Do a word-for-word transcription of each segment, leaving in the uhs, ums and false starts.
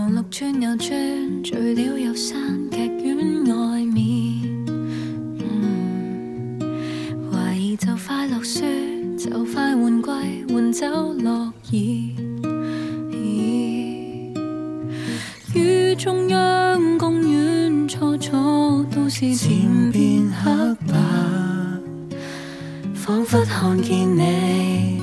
路轉又轉，聚了又散，劇院外面。嗯，懷疑就快落雪，就快換季，換走落葉。於中央公園，初初都市漸變黑白，彷彿看見你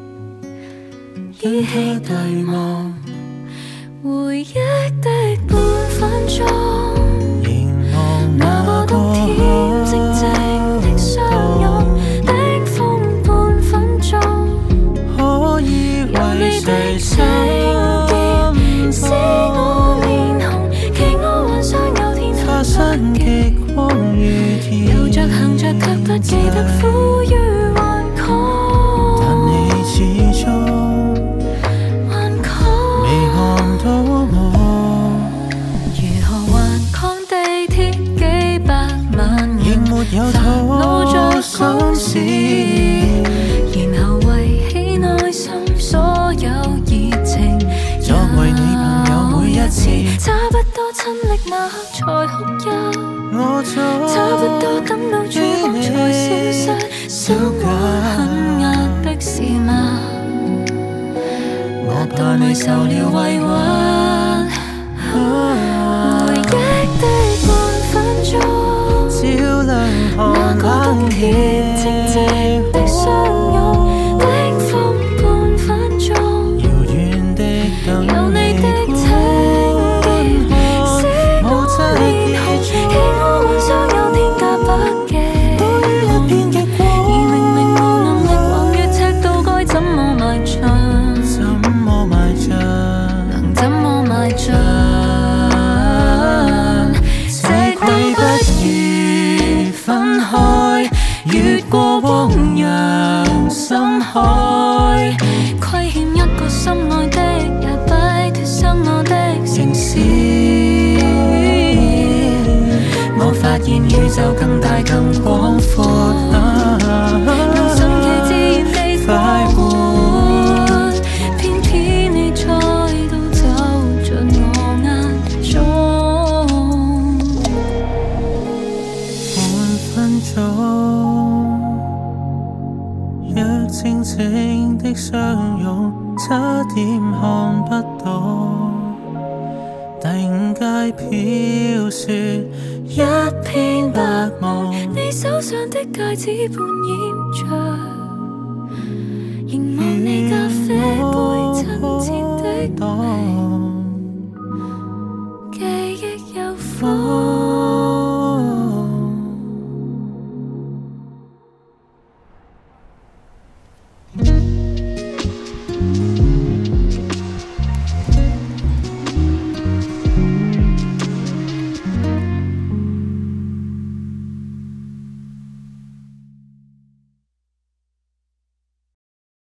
依稀對望。回憶的半分鐘，凝望那個冬天，靜靜的相擁的風半分鐘，可以為誰聽見是我臉紅，期我幻想有天他身極光如甜，遊着行着卻不記得苦於頑抗，但你始終有討心事，然後為起內心所有熱情，作為你朋友每一次，差不多親歷那刻才哭泣，我早差不多等到曙光才消失，小過很壓迫是嗎？我怕你受了委屈，回憶的半分鐘。照亮那個冬天，靜靜的相擁的風半分鐘，遙遠的等有你的聽見，是我臉紅，期我幻想有天加百幾，多於一片極光，而明明無能力橫越赤道，該怎麼邁進？怎麼邁進？能怎麼邁進？分開，越過汪洋深海，虧欠一個心愛的，也擺脫心我的城市。我發現宇宙更大更廣闊，能順其自然地快活，偏偏你再度走進我眼中。若靜靜的相擁，差點看不到。第五街飄雪，一片白霧，你手上的戒指半掩着，凝望你咖啡杯親切的你，記憶有風。